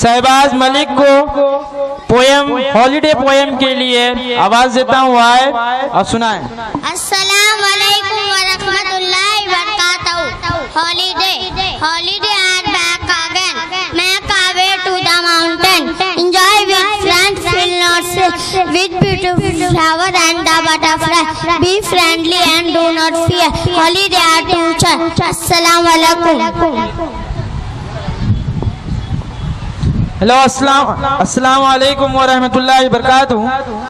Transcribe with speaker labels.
Speaker 1: शहबाज मलिक को poem holiday poem के लिए आवाज देता हूँ आए और सुनाए।
Speaker 2: अस्सलाम वालेकुम व रहमतुल्लाहि व बरकातहू। Holiday are back again. Make our way to the mountain. Enjoy with friends, will not say, with beautiful flower and the butterfly. Be friendly and do not fear. Holiday are teacher. Assalamu alaikum.
Speaker 1: Hello अस्सलाम वालेकुम व रहमतुल्लाहि व बरकातहू।